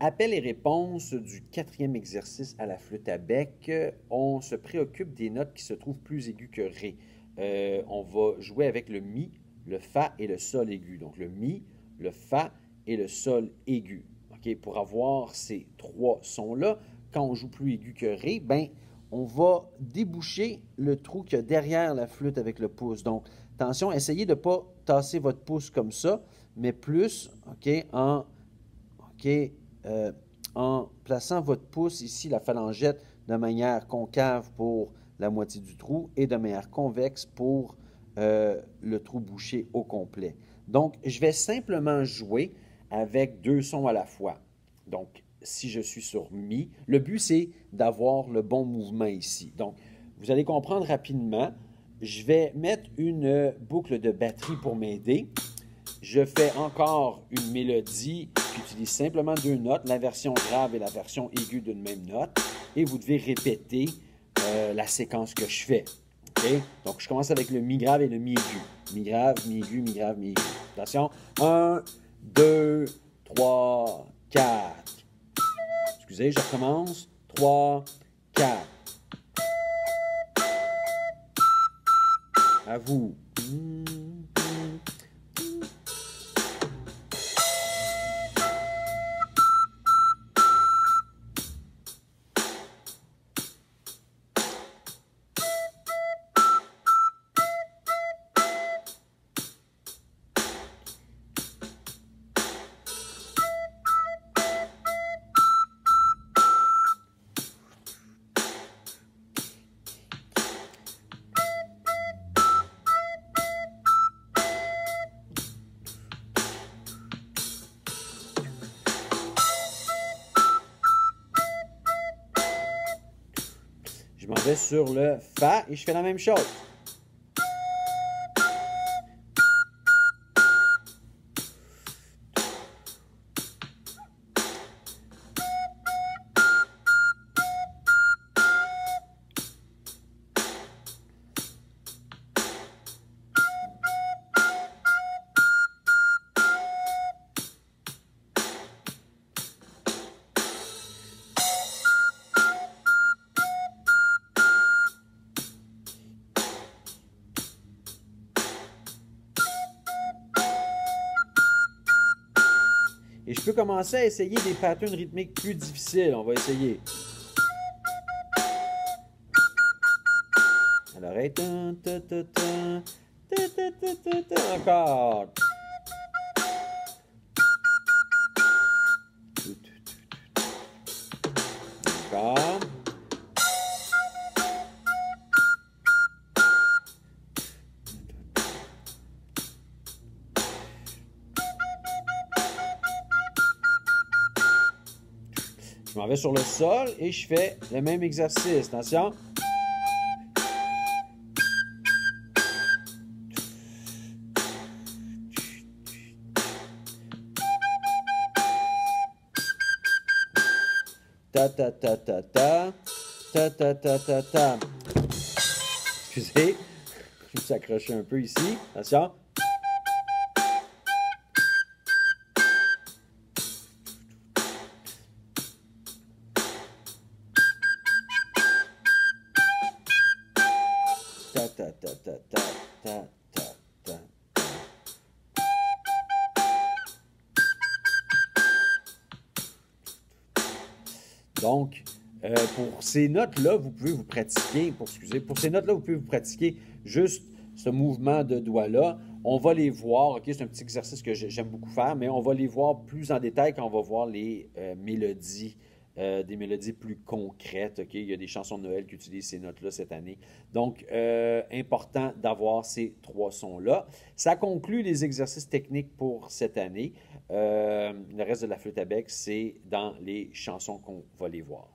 Appel et réponse du 4e exercice à la flûte à bec. On se préoccupe des notes qui se trouvent plus aiguës que Ré. On va jouer avec le Mi, le Fa et le Sol aigu. Donc le Mi, le Fa et le Sol aigu. Okay? Pour avoir ces trois sons-là, quand on joue plus aigu que Ré, ben, on va déboucher le trou qu'il y a derrière la flûte avec le pouce. Donc, attention, essayez de ne pas tasser votre pouce comme ça, mais plus en plaçant votre pouce ici, la phalangette, de manière concave pour la moitié du trou et de manière convexe pour le trou bouché au complet. Donc, je vais simplement jouer avec deux sons à la fois. Donc, si je suis sur Mi, le but, c'est d'avoir le bon mouvement ici. Donc, vous allez comprendre rapidement. Je vais mettre une boucle de batterie pour m'aider. Je fais encore une mélodie qui utilise simplement deux notes, la version grave et la version aiguë d'une même note. Et vous devez répéter la séquence que je fais. Okay? Donc, je commence avec le Mi grave et le Mi aigu. Mi grave, Mi aigu, Mi grave, Mi aigu. Attention. 1, 2, 3, 4. Excusez, je recommence. 3, 4. À vous. Je m'en vais sur le Fa et je fais la même chose. Et je peux commencer à essayer des patterns rythmiques plus difficiles. On va essayer. À l'oreille. Encore. Encore. Je m'en vais sur le sol et je fais le même exercice. Attention. Ta ta ta ta ta. Ta ta ta ta ta. Excusez. Je me suis accroché un peu ici. Attention. Ta ta ta ta ta ta ta ta. Donc, pour ces notes-là, vous pouvez vous pratiquer, pour ces notes-là, vous pouvez vous pratiquer juste ce mouvement de doigts-là. On va les voir, OK, c'est un petit exercice que j'aime beaucoup faire, mais on va les voir plus en détail quand on va voir les mélodies, des mélodies plus concrètes, OK? Il y a des chansons de Noël qui utilisent ces notes-là cette année. Donc, important d'avoir ces trois sons-là. Ça conclut les exercices techniques pour cette année. Le reste de la flûte à bec, c'est dans les chansons qu'on va les voir.